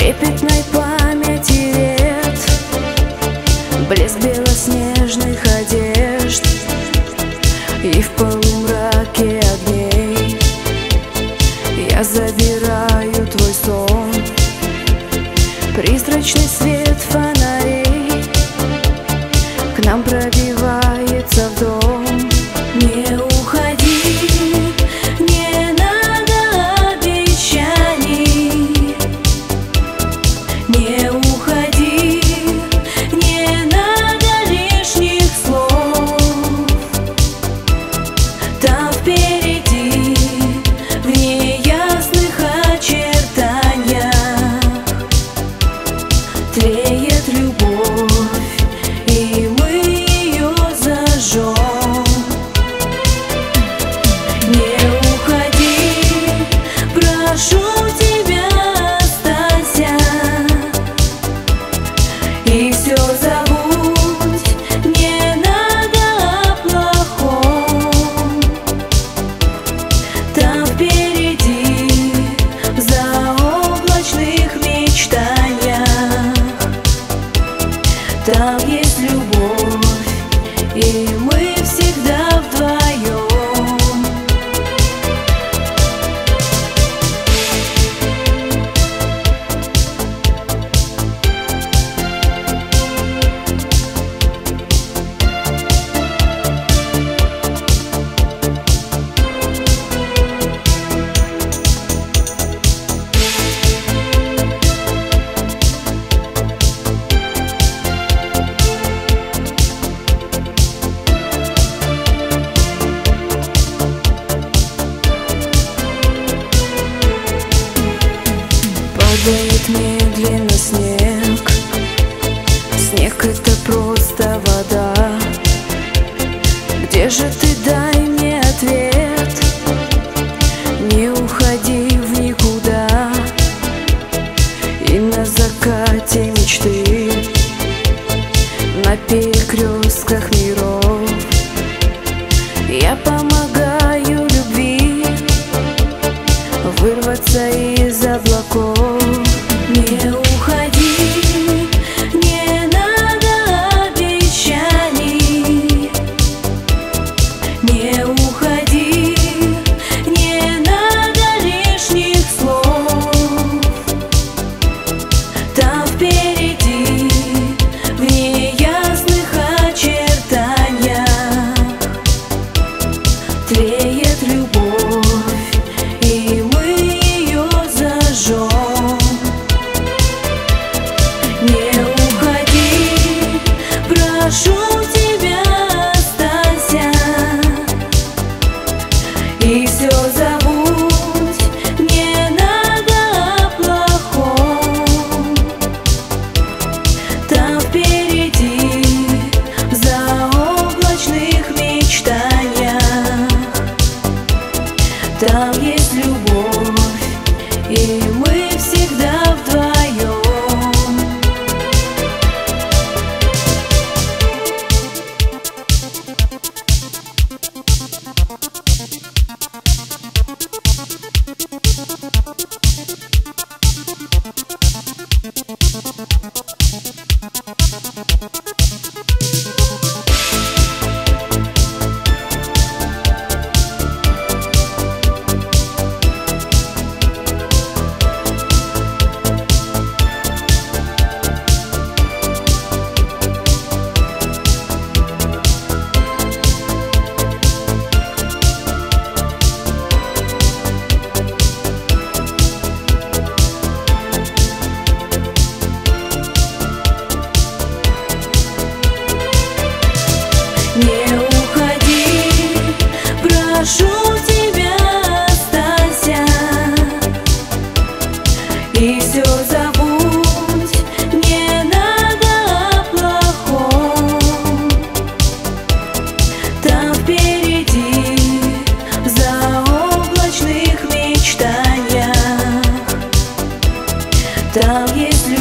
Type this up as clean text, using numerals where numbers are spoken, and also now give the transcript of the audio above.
трепетной памяти лет, блеск белоснежных одежд, и в полумраке огней я забираю твой сон. Призрачный свет фонарей к нам пробивается в дом. Не уходи, не надо обещаний. Не уходи, не надо лишних слов. Там впереди, в неясных очертаниях, тлеет любовь, и мы ее зажжем. Не уходи, прошу тебя, останься и все забудь, не надо о плохом. Там впереди, в заоблачных мечтаниях, там есть любовь, и мы всегда вдвоем. Падает медленно снег. Снег — это просто вода. Где же ты, дай мне ответ. Не уходи в никуда. И на закате мечты, на перекрестках миров, я помогаю любви вырваться из облаков. Не уходи, не надо обещаний. Не уходи, не надо лишних слов. Там впереди, в неясных очертаниях, тлеет любовь, и мы ее зажжем. Не уходи, прошу тебя, останься и все забудь, не надо о плохом. Там впереди, в заоблачных мечтаниях, там есть любовь, и мы всегда вдвоем. Не уходи, прошу тебя, останься и все забудь, не надо о плохом. Там впереди, в заоблачных мечтаниях, там есть любовь.